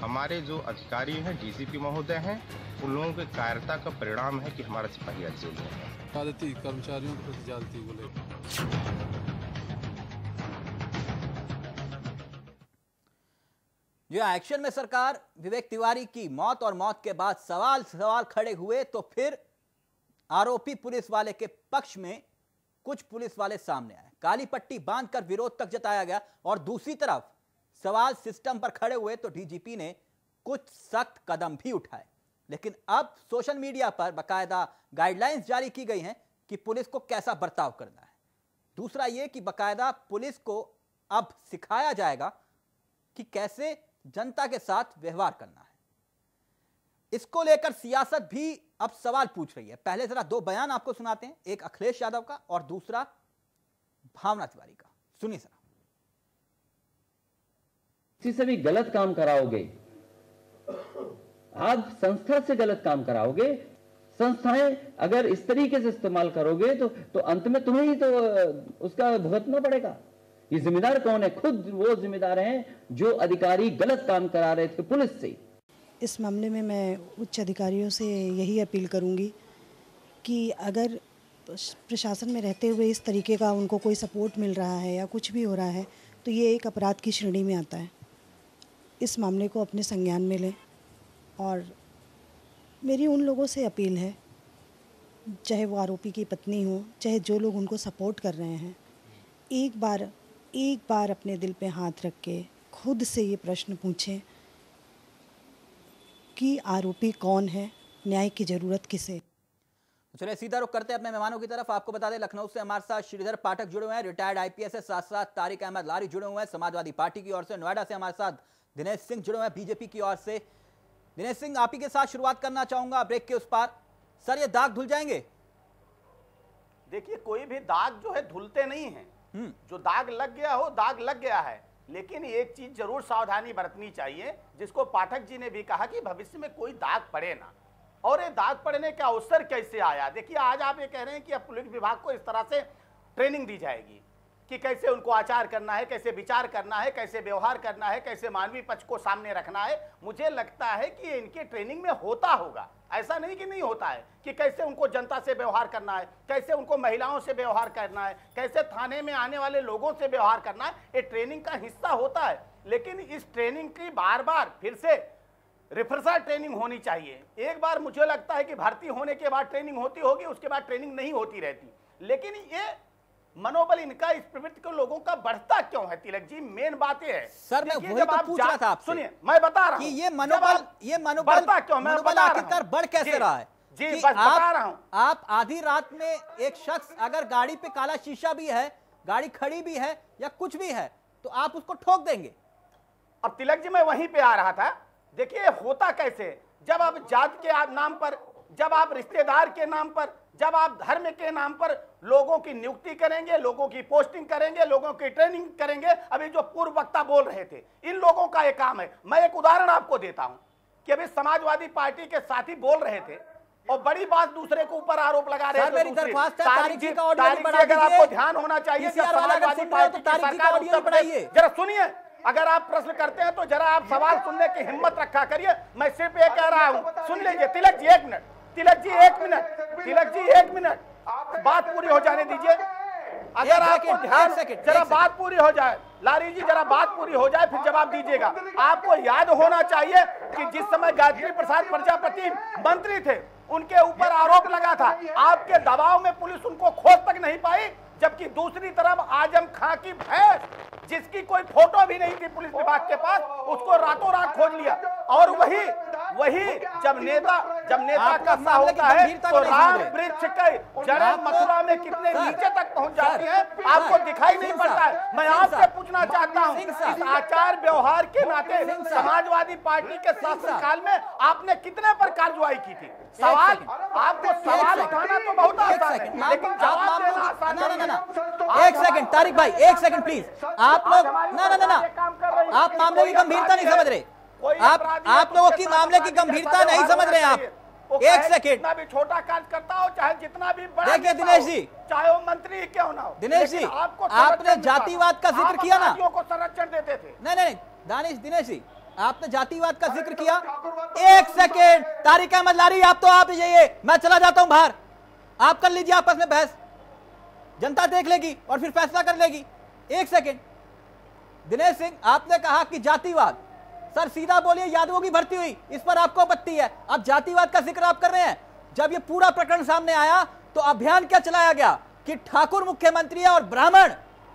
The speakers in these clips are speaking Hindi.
हमारे जो अधिकारी हैं, डीसीपी महोदय हैं, उन लोगों के कायरता का परिणाम है कि हमारा सिपाही आज जेल में है। ज्यादती कर्मचारियों के प्रति ज्यादती को लेकर जो एक्शन में सरकार विवेक तिवारी की मौत और मौत के बाद सवाल खड़े हुए तो फिर आरोपी पुलिस वाले के पक्ष में कुछ पुलिस वाले सामने आए, काली पट्टी बांधकर विरोध तक जताया गया और दूसरी तरफ सवाल सिस्टम पर खड़े हुए तो डीजीपी ने कुछ सख्त कदम भी उठाए। लेकिन अब सोशल मीडिया पर बाकायदा गाइडलाइंस जारी की गई हैं कि पुलिस को कैसा बर्ताव करना है। दूसरा यह कि बाकायदा पुलिस को अब सिखाया जाएगा कि कैसे जनता के साथ व्यवहार करना है। इसको लेकर सियासत भी अब सवाल पूछ रही है। पहले जरा दो बयान आपको सुनाते हैं, एक अखिलेश यादव का और दूसरा भावना तिवारी का। सुनिए जरा। किसी से भी गलत काम कराओगे, आप संस्था से गलत काम कराओगे, संस्थाएं अगर इस तरीके से इस्तेमाल करोगे तो अंत में तुम्हें ही तो उसका भुगतना पड़ेगा। ये जिम्मेदार कौन है? खुद वो जिम्मेदार हैं जो अधिकारी गलत काम करा रहे थे पुलिस से। इस मामले में मैं उच्च अधिकारियों से यही अपील करूंगी कि अगर प्रशासन में रहते हुए इस तरीके का उनको कोई सपोर्ट मिल रहा है या कुछ भी हो रहा है तो ये एक अपराध की श्रेणी में आता है। इस मामले को अपने संज्ञान में लें और मेरी उन लोगों से अपील है, चाहे वो आरोपी की पत्नी हो, चाहे जो लोग उनको सपोर्ट कर रहे हैं, एक बार अपने दिल पे हाथ रख के खुद से ये प्रश्न पूछें कि आरोपी कौन है, न्याय की जरूरत किसे। चलिए सीधा रुख करते हैं अपने मेहमानों की तरफ। आपको बता दें लखनऊ से हमारे साथ श्रीधर पाठक जुड़े हुए हैं, रिटायर्ड आईपीएस है, साथ साथ तारिक अहमद लारी जुड़े हुए हैं समाजवादी पार्टी की ओर से। नोएडा से हमारे साथ दिनेश सिंह जुड़े हुए हैं बीजेपी की ओर से। दिनेश सिंह, आप ही के साथ शुरुआत करना चाहूंगा ब्रेक के उस पार। सर, ये दाग धुल जाएंगे? देखिए, कोई भी दाग जो है धुलते नहीं है। जो दाग लग गया हो, दाग लग गया है। लेकिन एक चीज जरूर सावधानी बरतनी चाहिए, जिसको पाठक जी ने भी कहा कि भविष्य में कोई दाग पड़े ना। और ये दाग पड़ने का अवसर कैसे आया? देखिए, आज आप ये कह रहे हैं कि अब पुलिस विभाग को इस तरह से ट्रेनिंग दी जाएगी कि कैसे उनको आचार करना है, कैसे विचार करना है, कैसे व्यवहार करना है, कैसे मानवीय पक्ष को सामने रखना है। मुझे लगता है कि इनके ट्रेनिंग में होता होगा, ऐसा नहीं कि नहीं होता है, कि कैसे उनको जनता से व्यवहार करना है, कैसे उनको महिलाओं से व्यवहार करना है, कैसे थाने में आने वाले लोगों से व्यवहार करना है। ये ट्रेनिंग का हिस्सा होता है। लेकिन इस ट्रेनिंग की बार बार फिर से रिफ्रेशर ट्रेनिंग होनी चाहिए। एक बार मुझे लगता है कि भर्ती होने के बाद ट्रेनिंग होती होगी, उसके बाद ट्रेनिंग नहीं होती रहती। लेकिन ये मनोबल इनका इस प्रवृत्ति के लोगों का बढ़ता क्यों है तिलक जी? मेन बात ये है। सर, मैं वही तो पूछ रहा था आपसे। सुनिए, मैं बता रहा हूं कि ये मनोबल बढ़ता क्यों, मैं बता आखिरकार बढ़ कैसे रहा है? जी, बस बता रहा हूं। आप आधी रात में एक शख्स अगर गाड़ी पे काला शीशा भी है, गाड़ी खड़ी भी है या कुछ भी है, तो आप उसको ठोक देंगे। अब तिलक जी, मैं वहीं पे आ रहा था। देखिए, होता कैसे, जब आप जात के नाम पर, जब आप रिश्तेदार के नाम पर, जब आप धर्म के नाम पर लोगों की नियुक्ति करेंगे, लोगों की पोस्टिंग करेंगे, लोगों की ट्रेनिंग करेंगे। अभी जो पूर्व वक्ता बोल रहे थे, इन लोगों का एक काम है। मैं एक उदाहरण आपको देता हूं कि अभी समाजवादी पार्टी के साथी बोल रहे थे और बड़ी बात दूसरे को ऊपर आरोप लगा रहे थे। अगर आपको ध्यान होना चाहिए, समाजवादी पार्टी की सरकार, जरा सुनिए। अगर आप प्रश्न करते हैं तो जरा आप सवाल सुनने की हिम्मत रखा करिए। मैं सिर्फ ये कह रहा हूं, सुन लीजिए। तिलक जी एक मिनट, तिलक जी एक मिनट, तिलक जी एक मिनट, बात पूरी हो जाने दीजिए। अगर आपको ध्यान, जरा बात पूरी हो जाए, लारी जी जरा बात पूरी हो जाए, फिर जवाब दीजिएगा। आपको याद होना चाहिए कि जिस समय गायत्री प्रसाद प्रजापति मंत्री थे, उनके ऊपर आरोप लगा था। आपके दबाव में पुलिस उनको खोज तक नहीं पाई, जबकि दूसरी तरफ आजम खां की भैंस, जिसकी कोई फोटो भी नहीं थी पुलिस विभाग के पास, उसको रातों रात खोज लिया। और वही जब नेता का सा होता है तो राम वृक्ष के जड़ें मथुरा में कितने नीचे तक पहुंच जाती है, आपको दिखाई नहीं पड़ता है। मैं आपसे पूछना चाहता हूं, इस आचार व्यवहार के नाते समाजवादी पार्टी के शासनकाल में आपने कितने पर कार्रवाई की थी? सवाल, आपको सवाल उठाना तो बहुत आसान है, लेकिन जवाब देना आसान नहीं है। एक सेकंड तारिक भाई, एक सेकंड प्लीज। आप लोग ना आप मामले की गंभीरता नहीं समझ रहे। आप लोगों की मामले की गंभीरता नहीं समझ रहे आप। एक सेकंड, जितना भी छोटा कार्य करता हो, चाहे जितना भी बड़ा, देखिए दिनेश जी, चाहे वो मंत्री क्यों ना हो। दिनेश जी, आपने जातिवाद का जिक्र किया ना, को संरक्षण देते थे। नहीं दिनेश जी, आपने जातिवाद का जिक्र किया। एक सेकेंड, तारिक अहमद लारी, आप तो आप जाइए, मैं चला जाता हूं बाहर, आप कर लीजिए आपस में बहस, जनता देख लेगी और फिर फैसला कर लेगी। एक सेकेंड, दिनेश सिंह, आपने कहा कि जातिवाद, सर सीधा बोलिए, यादवों की भर्ती हुई, इस पर आपको आपत्ति है, अब जातिवाद का जिक्र आप कर रहे हैं। जब ये पूरा प्रकरण सामने आया तो अभियान क्या चलाया गया कि ठाकुर मुख्यमंत्री है और ब्राह्मण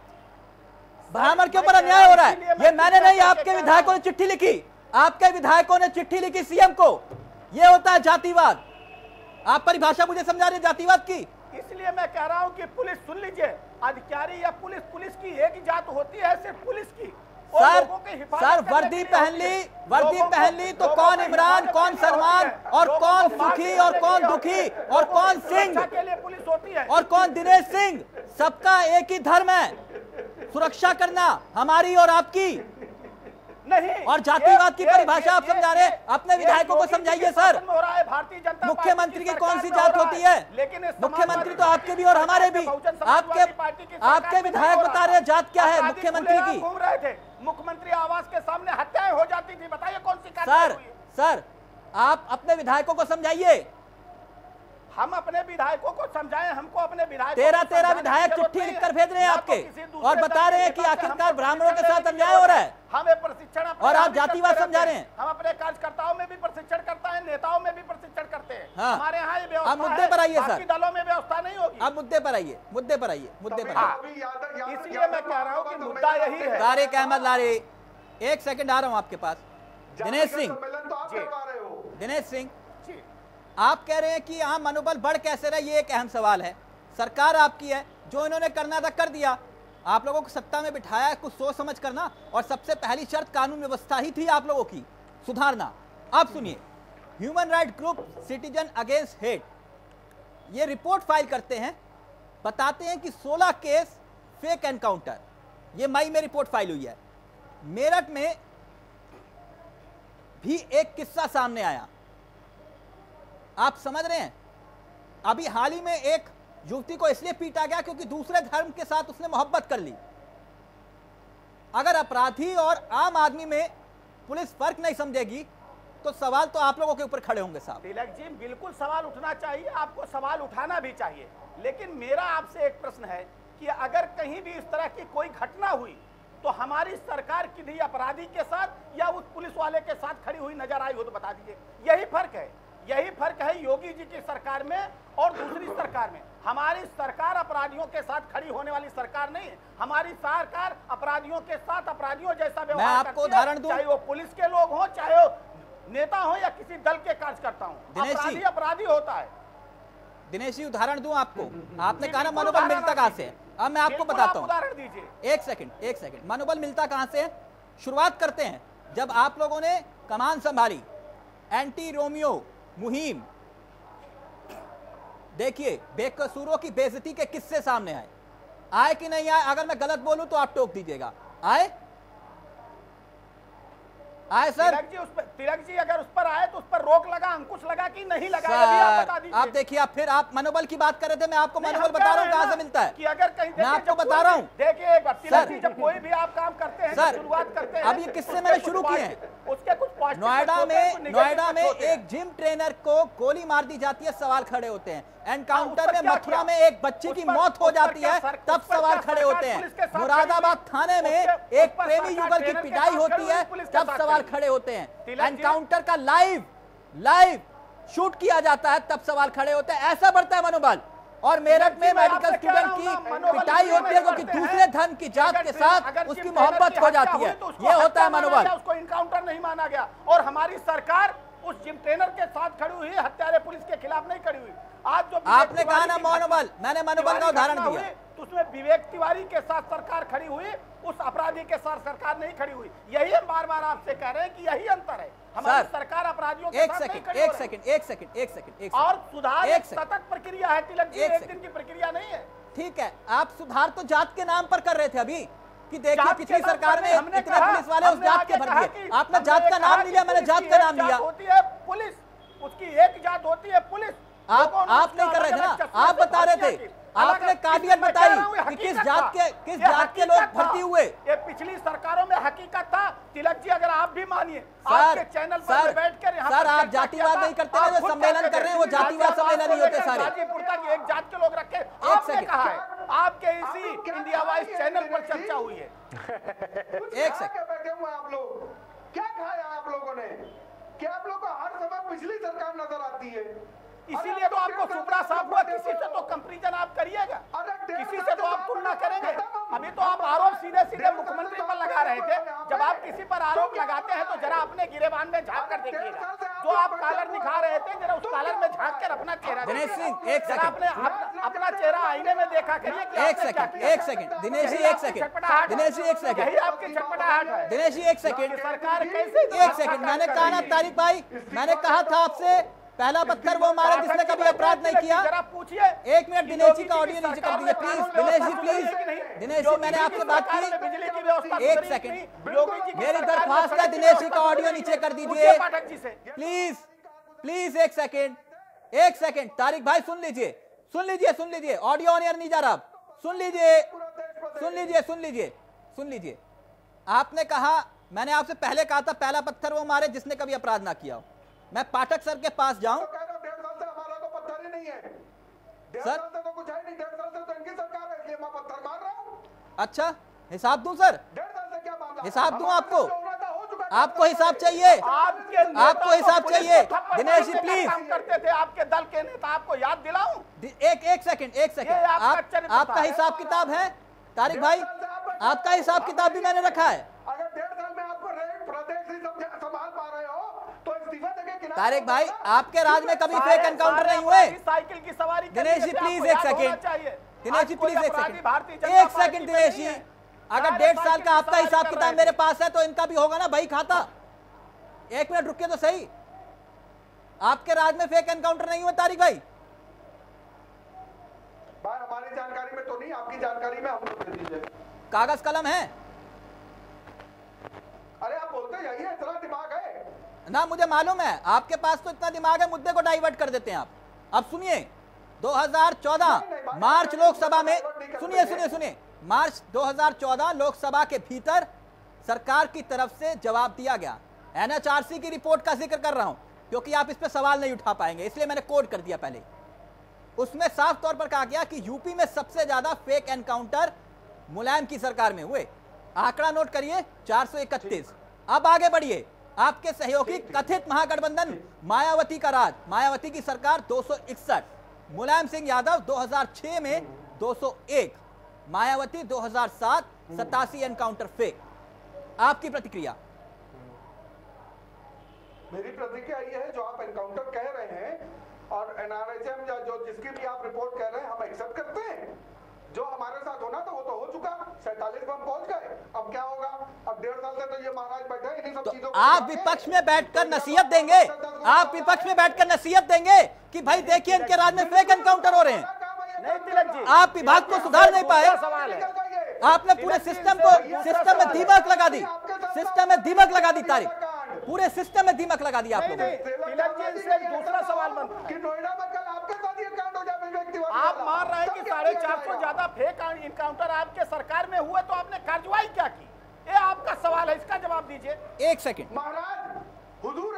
के ऊपर अन्याय हो रहा है। ये मैंने नहीं, आपके विधायकों ने चिट्ठी लिखी, आपके विधायकों ने चिट्ठी लिखी सीएम को। ये होता है जातिवाद। आप परिभाषा मुझे समझा रहे जातिवाद की। इसलिए मैं कह रहा हूं कि पुलिस, सुन लीजिए, अधिकारी या पुलिस की एक ही जात होती है, सिर्फ पुलिस की। सर वर्दी पहन ली तो कौन इमरान, कौन सलमान, और कौन सुखी और कौन दुखी, और कौन सिंह के लिए पुलिस होती है, और कौन दिनेश सिंह, सबका एक ही धर्म है, सुरक्षा करना, हमारी और आपकी नहीं। और जातिवाद की परिभाषा आप समझा रहे हैं, अपने विधायकों को समझाइए सर। भारतीय जनता मुख्यमंत्री की कौन सी जात होती है? लेकिन मुख्यमंत्री तो आपके भी और हमारे भी। आपके विधायक बता रहे हैं जात क्या है मुख्यमंत्री की। घूम रहे थे, मुख्यमंत्री आवास के सामने हत्याएं हो जाती थी, बताइए कौन सी कार्रवाई हुई? सर आप अपने विधायकों को समझाइए। हम अपने विधायकों को समझाएं, हमको अपने विधायक 13 विधायक चिट्ठी लिखकर भेज रहे हैं आपके, और बता रहे हैं कि आखिरकार ब्राह्मणों के साथ अन्याय हो रहा है, हमें प्रशिक्षण, और आप जातिवाद समझा रहे हैं। हम अपने कार्यकर्ताओं में भी प्रशिक्षण करता है, नेताओं में भी प्रशिक्षण करते हैं। हाँ। हमारे यहाँ ये व्यवस्था, आप मुद्दे पर आइए सर, दलों में व्यवस्था नहीं होगी। आप मुद्दे पर आइए, मुद्दे पर आइए। इसलिए मैं कह रहा हूँ कि मुद्दा यही है। तारिक अहमद लारी, एक सेकंड आ रहा हूं आपके पास। दिनेश सिंह, आप कह रहे हैं कि यहां मनोबल बढ़ कैसे रहा, ये एक अहम सवाल है। सरकार आपकी है, जो इन्होंने करना था कर दिया, आप लोगों को सत्ता में बिठाया कुछ सोच समझ करना, और सबसे पहली शर्त कानून व्यवस्था ही थी आप लोगों की सुधारना। आप सुनिए, human right group citizen against hate ये रिपोर्ट फाइल करते हैं, बताते हैं कि 16 केस फेक एनकाउंटर, ये मई में रिपोर्ट फाइल हुई है। मेरठ में भी एक किस्सा सामने आया, आप समझ रहे हैं। अभी हाल ही में एक युवती को इसलिए पीटा गया क्योंकि दूसरे धर्म के साथ उसने मोहब्बत कर ली। अगर अपराधी और आम आदमी में पुलिस फर्क नहीं समझेगी तो सवाल तो आप लोगों के ऊपर खड़े होंगे साहब। तिलक जी, बिल्कुल सवाल उठना चाहिए, आपको सवाल उठाना भी चाहिए, लेकिन मेरा आपसे एक प्रश्न है कि अगर कहीं भी इस तरह की कोई घटना हुई तो हमारी सरकार किसी अपराधी के साथ या उस पुलिस वाले के साथ खड़ी हुई नजर आई हो तो बता दीजिए। यही फर्क है, यही फर्क है योगी जी की सरकार में और दूसरी सरकार में। हमारी सरकार अपराधियों के साथ खड़ी होने वाली सरकार नहीं है, हमारी सरकार अपराधियों के साथ अपराधियों जैसा व्यवहार करती है। आपको उदाहरण दूं, चाहे वो पुलिस के लोग हों, चाहे वो नेता हो या किसी दल के कार्यकर्ता हो, अपराधी अपराधी होता है। दिनेश जी उदाहरण दूं आपको, आपने कहा ना मनोबल मिलता कहां से है, अब मैं आपको बताता हूं। उदाहरण दीजिए। एक सेकंड, मनोबल मिलता कहां से है, शुरुआत करते हैं जब आप लोगों ने कमान संभाली, एंटी रोमियो मुहिम। देखिए बेकसूरों की बेइज्जती के किस्से सामने आए कि नहीं आए? अगर मैं गलत बोलूं तो आप टोक दीजिएगा। आए सर? तिलक जी अगर उस पर आए तो उस पर रोक लगा, अंकुश लगा कि नहीं लगा, आप बता दीजिए। आप देखिए, आप फिर आप मनोबल की बात कर रहे थे, मैं आपको मनोबल बता रहा हूँ कहां से मिलता है कि अगर कहीं मैं आपको बता रहा हूँ। देखिए तिलक जी, जब कोई भी आप काम करते हैं, शुरुआत करते हैं, अब ये किस्से मैंने शुरू किए हैं। उसके कुछ नोएडा में एक जिम ट्रेनर को गोली मार दी जाती है, सवाल खड़े होते हैं। एनकाउंटर में मथुरा में एक बच्ची की मौत हो जाती है, तब सवाल खड़े होते हैं। मुरादाबाद थाने में एक प्रेमी युगल की पिटाई होती है, तब सवाल खड़े होते हैं। एनकाउंटर का लाइव शूट किया जाता है, तब सवाल खड़े होते हैं। ऐसा बढ़ता है मनोबल। और मेरठ में मेडिकल स्टूडेंट की पिटाई होती है क्योंकि दूसरे धर्म की जात के साथ उसकी मोहब्बत हो जाती है, ये होता है मनोबल। उसको इनकाउंटर नहीं माना गया, और हमारी सरकार उस जिम ट्रेनर के साथ खड़ी हुई, हत्यारे पुलिस के खिलाफ नहीं खड़ी हुई। आज जो आपने कहा ना मनोबल, मैंने मनोबल का उदाहरण दिया, तो उसमें विवेक तिवारी के साथ सरकार खड़ी हुई, उस अपराधी के साथ सरकार नहीं खड़ी हुई। यही हम बार बार आपसे कह रहे हैं कि यही अंतर है, हमारी सरकार अपराधियों के साथ नहीं खड़ी। एक सेकंड और सुधार एक सतत प्रक्रिया है तिलक जी, एक दिन की प्रक्रिया नहीं है। ठीक है, आप सुधार तो जात के नाम पर कर रहे थे अभी कि देखिए पिछली सरकार में इतने पुलिस वाले उस जात के भर दिए। आपने जात का नाम लिया, मैंने जात का नाम लिया। होती है पुलिस, उसकी एक जात होती है पुलिस। आप नहीं कर रहे थे ना, आप बता रहे थे, आपने काबिलियत बताई कि किस जात के लोग भर्ती हुए। ये पिछली सरकारों में हकीकत था तिलक जी, अगर आप भी मान बनिए। आपके चैनल पर बैठकर यहाँ सर आप जातिवाद नहीं करते हैं, जो सम्मेलन कर रहे हैं वो जातिवाद सम्मेलन नहीं होते सारे। गाजीपुर तक एक जात के लोग रखे, आपने कहा है, आपके इसी इंडिया वाइज चैनल पर चर्चा हुई है। एक सेकंड, बैठे हुए आप लोग, क्या खाया आप लोगों ने? क्या आप लोगों को हर समय पिछली सरकार नजर आती है? इसीलिए तो आपको सुपड़ा साफ हुआ, किसी से तो कंपैरिजन आप करिएगा, किसी से तो आप तुलना करेंगे। अभी तो आप आरोप सीधे सीधे मुख्यमंत्री पर लगा रहे थे। जब आप किसी पर आरोप लगाते हैं तो जरा अपने गिरेबान में झांक कर देखिएगा। जो आप कॉलर दिखा रहे थे, जरा उस कॉलर में झांक कर अपना चेहरा दिनेश सिंह एक जरा सेकंड, अपना चेहरा आईने में देखा करिए कि एक सेकंड, एक सेकंड दिनेश जी, एक सेकंड दिनेश जी, एक सेकंड, यही आपकी चटपटाहट है। दिनेश जी एक सेकंड, सरकार कैसे एक सेकंड, मैंने कहा ना तारिक भाई, मैंने कहा था आपसे पहला पत्थर वो मारा जिसने कभी अपराध नहीं किया। जरा पूछिए, एक मिनट दिनेश जी का ऑडियो नीचे कर दीजिए प्लीज। दिनेश जी प्लीज, दिनेश जी मैंने आपसे बात की, बिजली की व्यवस्था एक सेकंड, मेरी दरख्वास्त है दिनेश जी का ऑडियो नीचे कर दीजिए प्लीज, प्लीज एक सेकंड, एक सेकंड। तारिक भाई सुन लीजिए, सुन लीजिए, सुन लीजिए, ऑडियो ऑन एयर नहीं जा रहा, सुन लीजिए, सुन लीजिए, सुन लीजिए, सुन लीजिए। आपने कहा, मैंने आपसे पहले कहा था पहला पत्थर वो मारे जिसने कभी अपराध ना किया हो। मैं पाठक सर के पास जाऊं, 1.5 साल से हमारा तो पत्थर ही नहीं है। 1.5 सर? साल से तो कुछ है नहीं, 1.5 साल से तो इनकी सरकार है, इसलिए मैं पत्थर मार रहा हूं। अच्छा हिसाब दूं सर, 1.5 साल से क्या मामला? हिसाब दूं आपको? जो होना था हो चुका। आपको हिसाब चाहिए, आपको हिसाब चाहिए दिनेश जी प्लीज। काम करते थे आपके दल के नेता, आपको याद दिलाऊं? एक सेकंड, एक सेकंड, आपका हिसाब किताब है तारिक भाई, आपका हिसाब किताब भी मैंने रखा है। अगर 1.5 साल में आपको प्रदेश ही संभाल पा रहे हो तो इस्तीफा देके किनारे तारिक भाई आपके राज में कभी फेक एनकाउंटर नहीं हुए। साइकिल की सवारी दिनेश जी प्लीज एक सेकंड, दिनेश जी प्लीज एक सेकंड, एक सेकंड दिनेश जी, अगर 1.5 साल का आपका हिसाब किताब मेरे पास है तो इनका भी होगा ना भाई खाता। एक मिनट रुकिए तो सही, आपके राज में फेक एनकाउंटर नहीं हुए तारिक भाई? भाई हमारी जानकारी में तो नहीं, आपकी जानकारी में हमको दे दीजिए। कागज कलम है अरे आप बोलते यही है, इतना दिमाग है ना, मुझे मालूम है आपके पास तो इतना दिमाग है, मुद्दे को डाइवर्ट कर देते हैं आप। अब सुनिए 2014 मार्च लोकसभा में, सुनिए सुनिए सुनिए, मार्च 2014 लोकसभा के भीतर सरकार की तरफ से जवाब दिया गया। एनएचआरसी की रिपोर्ट का जिक्र कर रहा हूं क्योंकि आप इस पर सवाल नहीं उठा पाएंगे, इसलिए मैंने कोड कर दिया पहले। उसमें साफ तौर पर कहा गया कि यूपी में सबसे ज्यादा फेक एनकाउंटर मुलायम की सरकार में हुए। आंकड़ा नोट करिए 431। अब आगे बढ़िए, आपके सहयोगी कथित महागठबंधन मायावती का राज, मायावती की सरकार 261, मुलायम सिंह यादव 2006 में 201, मायावती 2007 87 एनकाउंटर फेक। आपकी प्रतिक्रिया? मेरी प्रतिक्रिया ये है, जो आप एनकाउंटर कह रहे हैं और एनआरएचएम या जो जिसकी भी आप रिपोर्ट कह रहे हैं, हम एक्सेप्ट करते हैं। जो हमारे साथ होना था वो तो हो चुका, 47 पर हम पहुंच गए। अब क्या होगा? अब 1.5 साल से तो ये महाराज बैठे हैं, इन्हीं सब चीजों को आप विपक्ष में बैठकर नसीहत देंगे, आप विपक्ष में बैठकर नसीहत देंगे कि भाई देखिए इनके राज में फेक एनकाउंटर हो रहे हैं। नहीं तिलक जी, आप विभाग को सुधार नहीं पाए, सवाल है। आपने पूरे सिस्टम में दीमक लगा दी, सिस्टम में दीमक लगा दी तारीख, पूरे सिस्टम में दीमक लगा दी आप लोगों ने। तिलक जी से दूसरा सवाल बनता है कि नोएडा में कल आपके साथ ये कांड हो जाए, व्यक्तिवादी आप वाला। मान रहे हैं कि तब क्या 450 ज्यादा फेक इनकाउंटर आपके सरकार में हुए, तो आपने कार्रवाई क्या की? ये आपका सवाल है, इसका जवाब दीजिए। एक सेकंड, महाराज हुजूर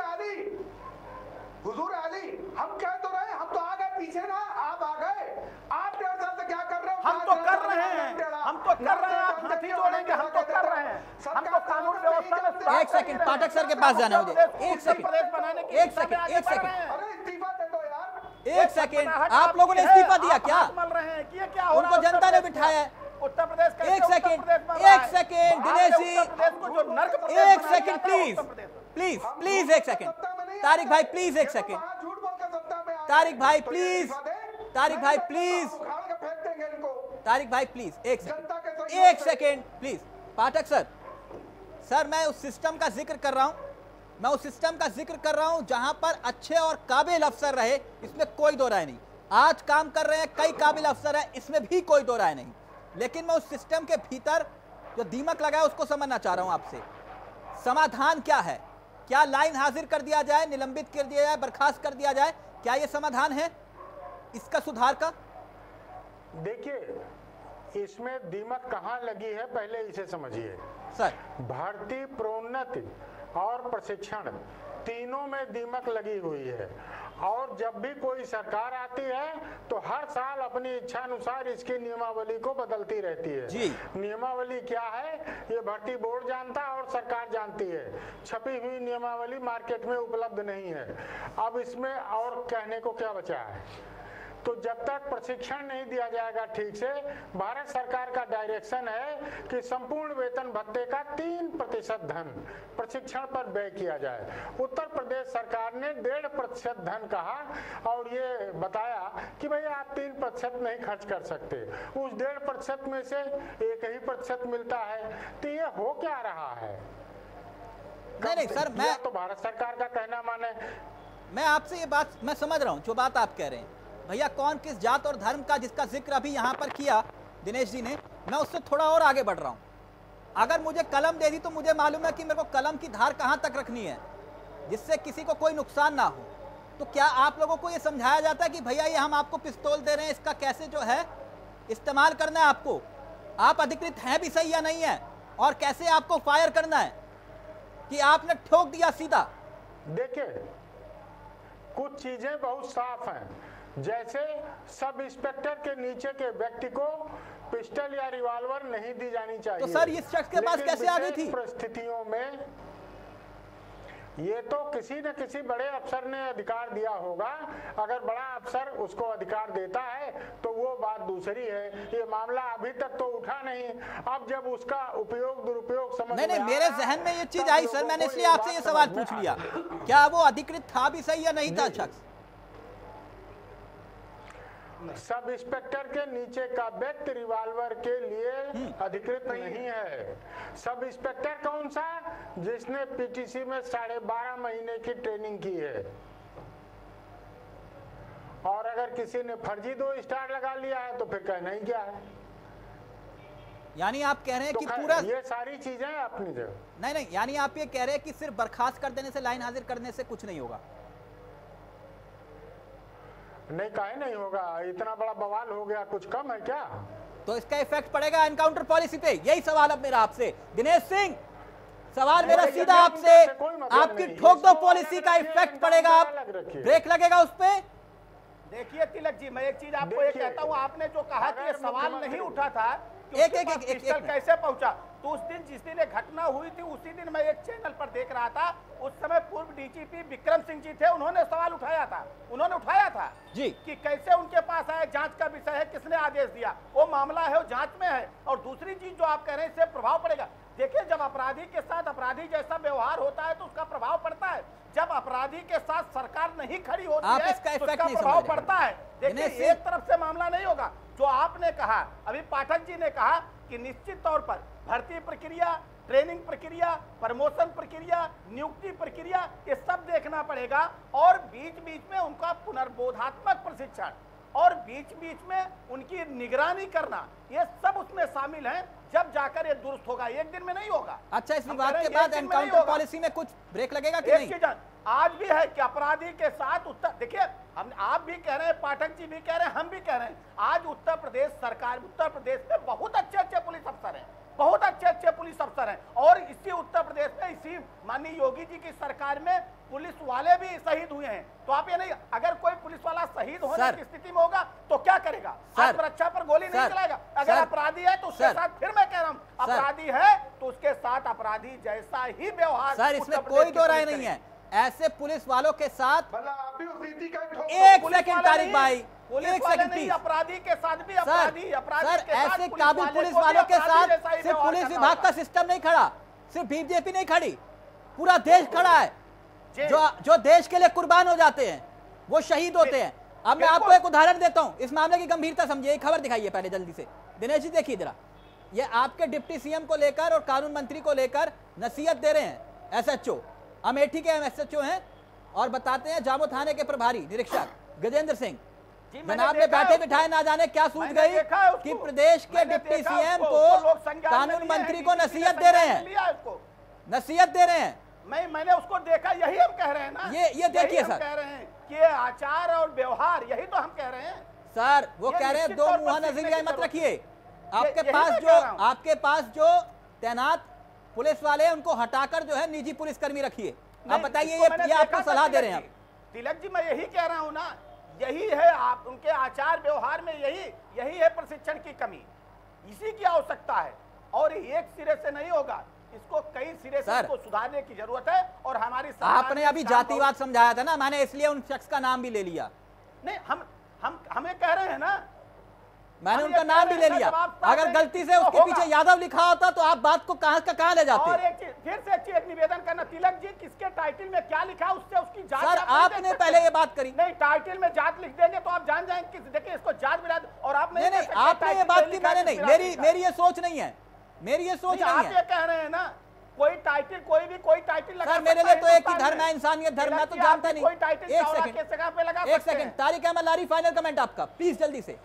अली, हम कह तो रहे हैं, हम तो आ गए पीछे ना, आप आ गए। आप 1.5 साल से क्या कर रहे हो? हम तो कर रहे हैं, हम तो कर रहे हैं, आप नथी जोड़ेंगे, हम तो कर रहे हैं, हम तो कानून व्यवस्था में। एक सेकंड, पाठक सर के पास जाना है मुझे, एक सेकंड, एक सेकंड, एक सेकंड, अरे इस्तीफा दे दो यार। एक सेकंड, आप लोगों ने इस्तीफा दिया क्या? मल रहे हैं कि ये क्या हो रहा उनको है? जनता ने बिठाया है। उत्तर प्रदेश का एक सेकंड, एक सेकंड दिनेश जी, एक सेकंड प्लीज, प्लीज प्लीज एक सेकंड, तारिक भाई प्लीज एक सेकंड, झूठ बोल के सत्ता में आए। तारिक भाई तो ये प्लीज, इस्तीफा दे। तारिक भाई प्लीज, उखाड़ के फेंक देंगे इनको। तारिक भाई प्लीज एक जनता के सेकंड, सहयोग एक से। Second please. Pathak sir, sir मैं उस सिस्टम का जिक्र कर रहा हूं, मैं उस सिस्टम का जिक्र कर रहा हूं जहां पर अच्छे और काबिल अफसर रहे, इसमें कोई दो राय नहीं। आज काम कर रहे हैं कई काबिल अफसर हैं, इसमें भी कोई दो राय नहीं। लेकिन मैं उस सिस्टम के भीतर जो दीमक लगा है उसको समझना चाह रहा हूं आपसे। समाधान क्या है? क्या लाइन हाजिर कर दिया जाए, निलंबित कर दिया जाए, बर्खास्त कर दिया जाए? क्या यह समाधान है इसका सुधार का? देखिए इसमें दीमक कहाँ लगी है, पहले इसे समझिए। सर भारतीय प्रोन्नति और प्रशिक्षण तीनों में दीमक लगी हुई है। और जब भी कोई सरकार आती है तो हर साल अपनी इच्छा अनुसार इसकी नियमावली को बदलती रहती है। जी। नियमावली क्या है ये भर्ती बोर्ड जानता है और सरकार जानती है। छपी हुई नियमावली मार्केट में उपलब्ध नहीं है। अब इसमें और कहने को क्या बचा है? तो जब तक प्रशिक्षण नहीं दिया जाएगा ठीक से, भारत सरकार का डायरेक्शन है कि संपूर्ण वेतन भत्ते का 3% धन प्रशिक्षण पर व्यय किया जाए। उत्तर प्रदेश सरकार ने 1.5% धन कहा और ये बताया कि भैया आप 3% नहीं खर्च कर सकते। उस 1.5% में से 1% मिलता है। तो ये हो क्या रहा है? नहीं सर, मैं तो भारत सरकार का कहना माने। मैं आपसे ये बात मैं समझ रहा हूँ, जो बात आप कह रहे हैं भैया, कौन किस जात और धर्म का जिसका जिक्र अभी यहाँ पर किया दिनेश जी ने, मैं उससे थोड़ा और आगे बढ़ रहा हूँ। अगर मुझे कलम दे दी तो मुझे मालूम है कि मेरे को कलम की धार कहाँ तक रखनी है जिससे किसी को कोई नुकसान ना हो। तो क्या आप लोगों को ये समझाया जाता है कि भैया ये हम आपको पिस्तौल दे रहे हैं, इसका कैसे जो है इस्तेमाल करना है आपको, आप अधिकृत हैं भी सही या नहीं है, और कैसे आपको फायर करना है, कि आपने ठोक दिया सीधा? देखिए, कुछ चीजें बहुत साफ हैं। जैसे सब इंस्पेक्टर के नीचे के व्यक्ति को पिस्टल या रिवॉल्वर नहीं दी जानी चाहिए। तो सर इस शख्स के पास कैसे आ गई थी? परिस्थितियों में ये तो किसी न किसी बड़े अफसर ने अधिकार दिया होगा। अगर बड़ा अफसर उसको अधिकार देता है तो वो बात दूसरी है। ये मामला अभी तक तो उठा नहीं। अब जब उसका उपयोग दुरुपयोग समझ नहीं, मेरे जहन में ये चीज आई सर, मैंने इसलिए आपसे ये सवाल पूछ लिया, क्या वो अधिकृत था भी सही या नहीं था शख्स? सब इंस्पेक्टर के नीचे का व्यक्ति रिवॉल्वर के लिए अधिकृत नहीं है। सब इंस्पेक्टर कौन सा? जिसने पीटीसी में 12.5 महीने की ट्रेनिंग की है। और अगर किसी ने फर्जी 2 स्टार लगा लिया है तो फिर कहना ही क्या है? यानी आप कह रहे हैं तो कि पूरा ये सारी चीजें अपनी जगह। नहीं, यानी आप ये कह रहे हैं कि सिर्फ बर्खास्त कर देने से, लाइन हाजिर करने से कुछ नहीं होगा? नहीं, काहे नहीं होगा? इतना बड़ा बवाल हो गया, कुछ कम है क्या? तो इसका इफेक्ट पड़ेगा एनकाउंटर पॉलिसी पे? यही सवाल अब मेरा आपसे दिनेश सिंह, सवाल मेरा सीधा आपसे, आपकी ठोक दो पॉलिसी का इफेक्ट पड़ेगा, आप ब्रेक लगेगा उस पे? देखिए तिलक जी, मैं एक चीज आपको ये कहता हूँ, आपने जो कहा कि ये सवाल नहीं उठा था एक कैसे पहुंचा, तो उस दिन जिस दिन ये घटना हुई थी उसी दिन मैं एक चैनल पर देख रहा था। उस समय पूर्व डीजीपी विक्रम सिंह जी थे, उन्होंने सवाल उठाया था जी कि कैसे उनके पास आए, जांच का विषय है, किसने आदेश दिया, वो मामला है, वो जांच में है। और दूसरी चीज जो आप कह रहे हैं इससे प्रभाव पड़ेगा। देखिए, जब अपराधी के साथ अपराधी जैसा व्यवहार होता है तो उसका प्रभाव पड़ता है। जब अपराधी के साथ सरकार नहीं खड़ी होती है तो उसका प्रभाव पड़ता है। देखिए, एक तरफ से मामला नहीं होगा। जो आपने कहा, अभी पाठक जी ने कहा कि निश्चित तौर पर भर्ती प्रक्रिया, ट्रेनिंग प्रक्रिया, प्रमोशन प्रक्रिया, नियुक्ति प्रक्रिया, ये सब देखना पड़ेगा। और बीच बीच में उनका पुनर्बोधात्मक प्रशिक्षण और बीच बीच में उनकी निगरानी करना, ये सब उसमें शामिल है। जब जाकर ये दुरुस्त होगा, एक दिन में नहीं होगा। अच्छा, इस विवाद के बाद एनकाउंटर पॉलिसी में कुछ ब्रेक लगेगा कि नहीं? आज भी है कि अपराधी के साथ उत्तर, देखिए हम, आप भी कह रहे हैं, पाठक जी भी कह रहे हैं, हम भी कह रहे हैं, आज उत्तर प्रदेश सरकार, उत्तर प्रदेश में बहुत अच्छे पुलिस अफसर हैं, बहुत अच्छे पुलिस अफसर हैं। और इसी उत्तर प्रदेश में, इसी माननीय योगी जी की सरकार में पुलिस वाले भी शहीद हुए हैं। तो आप ये नहीं, अगर कोई पुलिस वाला शहीद होने की स्थिति में होगा तो क्या करेगा? आत्मरक्षा पर गोली नहीं चलाएगा? अगर अपराधी है तो उसके साथ, फिर मैं कह रहा हूँ, अपराधी है तो उसके साथ अपराधी जैसा ही व्यवहार। सर, इसमें कोई दो राय नहीं है। ऐसे पुलिस वालों के साथ एक सेकंड तारिक भाई, एक सेकंड प्लीज। अपराधी के साथ भी अपराधी, सर ऐसे काबिल पुलिस वालों के साथ सिर्फ पुलिस विभाग का सिस्टम नहीं खड़ा, सिर्फ बीजेपी नहीं खड़ी, पूरा देश खड़ा है। जो देश के लिए कुर्बान हो जाते हैं वो शहीद होते हैं। अब मैं आपको एक उदाहरण देता हूं, इस मामले की गंभीरता समझिए। एक खबर दिखाइए पहले जल्दी से दिनेश जी, देखिए जरा, ये आपके डिप्टी सीएम को लेकर और कानून मंत्री को लेकर नसीहत दे रहे हैं एसएचओ, अमेठी के एसएचओ हैं, और बताते हैं जामो थाने के प्रभारी निरीक्षक गजेंद्र सिंह, जनाब ने बैठे बिठाए ना जाने क्या सूझ गई कि प्रदेश के डिप्टी सीएम को कानून मंत्री को नसीहत दे रहे हैं, नसीहत दे रहे हैं। मैंने उसको देखा, यही हम कह रहे हैं ना, ये देखिए सर, कह रहे हैं कि ये आचार और व्यवहार, यही तो हम कह रहे हैं सर। वो कह रहे हैं दो मुंहा नजरिया मत रखिए। आपके पास जो तैनात पुलिस वाले उनको हटाकर जो है निजी पुलिसकर्मी रखिए। आप नहीं, बताइए इसको मैंने ये आपको देखा था सलाह दे रहे हैं आप। तिलक जी, मैं यही कह रहा हूं ना, यही है आप उनके आचार व्यवहार में, यही है प्रशिक्षण की कमी, इसी की आवश्यकता है। और एक सिरे से नहीं होगा, इसको कई सिरे से इसको सुधारने की जरूरत है। और हमारी आपने अभी जातिवाद समझाया था ना, मैंने इसलिए उन शख्स का नाम भी ले लिया। नहीं, हम ये कह रहे हैं ना, मैंने उनका नाम भी ले लिया। अगर गलती से उसके पीछे यादव लिखा होता तो आप बात को कहां का कहां ले जाते। और एक चीज फिर से एक निवेदन करना, तिलक जी किसके टाइटल में क्या लिखा उससे उसकी जांच सर आपने पहले ये बात करी। नहीं, टाइटल में जांच लिख देंगे तो आप जान जाएंगे कि देखिए इसको जांच मिला। और आप नहीं आपने ये बात की, मैंने नहीं, मेरी ये सोच नहीं है, मेरी ये सोच नहीं है। आप ये कह रहे हैं ना, कोई टाइटल कोई टाइटल लगा। सर मेरे लिए तो एक ही धर्म है, इंसानियत धर्म, मैं तो जानता नहीं। एक second Tariq Ahmad Lari, final comment आपका प्लीज जल्दी से।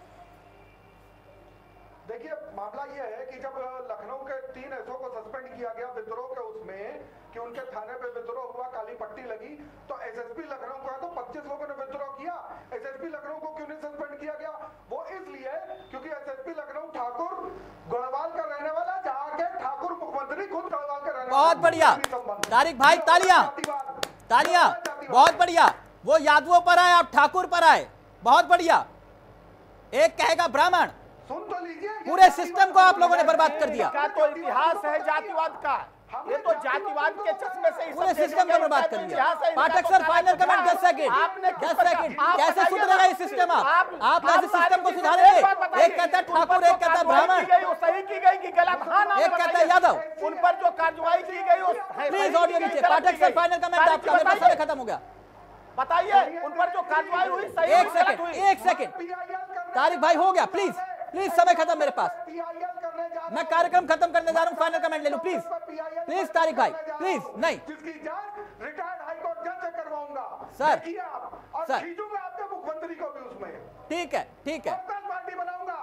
देखिए मामला ये है कि जब लखनऊ के 3 एसओ को सस्पेंड किया गया विद्रोह के उसमें कि उनके थाने पे विद्रोह हुआ, काली पट्टी लगी, तो एसएसपी लखनऊ को तो 25 लोगों ने विद्रोह किया। एसएसपी लखनऊ को क्यों नहीं सस्पेंड किया गया? वो इसलिए क्योंकि एसएसपी लखनऊ ठाकुर गढ़वाल का रहने वाला, जहाँ के ठाकुर मुख्यमंत्री खुद गढ़वाल के रहने वाले। बहुत बढ़िया तारिक भाई, तालियां तालियां, बहुत बढ़िया। वो यादवों पर आए, आप ठाकुर पर आए, बहुत बढ़िया। एक कहेगा ब्राह्मण, सुन तो लीजिए, पूरे सिस्टम को आप लोगों ने बर्बाद कर दिया। का तो इतिहास है जातिवाद का, ये तो जातिवाद के चश्मे से पूरे सिस्टम को बर्बाद कर दिया। Pathak sir final comment 10 second. कैसे सुधरेगा ये सिस्टम? आप ऐसे सिस्टम को सुधारेंगे? एक कहता है ठाकुर, एक कहता है ब्राह्मण, सही की गई कि गलत, एक कहता है यादव। उन पर जो कार्रवाई की गई प्लीज ऑडियो नीचे। पाठक सर फाइनल कमेंट आपका, मेरा समय खत्म हो गया। बताइए उन पर जो कार्रवाई हुई सही हुई? एक सेकंड तारिक भाई, हो गया, प्लीज समय खत्म मेरे पास, मैं कार्यक्रम खत्म करने जा रहा हूं। फाइनल कमेंट ले लूं प्लीज तारिक भाई, प्लीज। नहीं जिसकी जांच रिटायर्ड हाईकोर्ट जज से करवाऊंगा सर, और खींचूंगा आपके मुख्यमंत्री को भी उसमें। ठीक है पार्टी बनाऊंगा,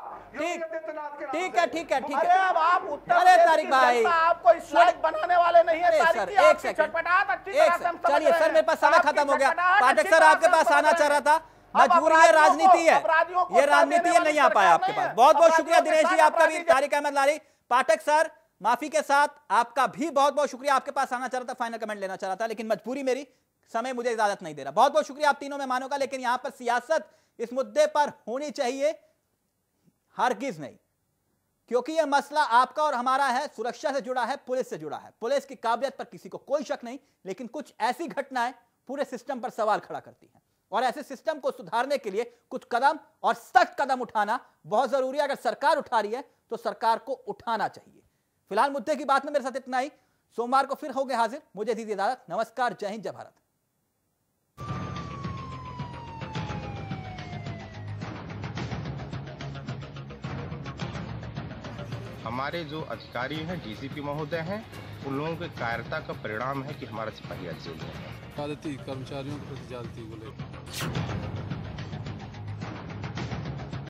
ठीक है। अरे अब आप अरे तारिक भाई, आपको स्लाइड बनाने वाले नहीं है सर, एक सेकंड। चलिए सर, मेरे पास समय खत्म हो गया। पाठक सर आपके पास आना चाह रहा था, मजबूरी है, राजनीति है, ये राजनीति है, नहीं आ पाया आपके पास। बहुत बहुत शुक्रिया दिनेश जी आपका भी, तारिक अहमद लारी। पाठक सर माफी के साथ आपका भी बहुत बहुत शुक्रिया। आपके पास आना चाह रहा था, फाइनल कमेंट लेना चाह रहा था, लेकिन मजबूरी मेरी, समय मुझे इजाजत नहीं दे रहा। बहुत बहुत शुक्रिया आप तीनों मेहमानों का, लेकिन यहां पर सियासत इस मुद्दे पर होनी चाहिए, हरगिज नहीं, क्योंकि यह मसला आपका और हमारा है, सुरक्षा से जुड़ा है, पुलिस से जुड़ा है। पुलिस की काबिलियत पर किसी को कोई शक नहीं, लेकिन कुछ ऐसी घटनाएं पूरे सिस्टम पर सवाल खड़ा करती हैं, और ऐसे सिस्टम को सुधारने के लिए कुछ कदम और सख्त कदम उठाना बहुत जरूरी है। अगर सरकार उठा रही है तो सरकार को उठाना चाहिए। फिलहाल मुद्दे की बात में मेरे साथ इतना ही। सोमवार को फिर होंगे हाजिर, मुझे दीजिए इजाजत। नमस्कार, जय हिंद, जय भारत। हमारे जो अधिकारी हैं, डीसीपी महोदय हैं, उन लोगों के कायरता का परिणाम है कि हमारा सिपाही जेल में है। कर्मचारियों के प्रति जाती बोले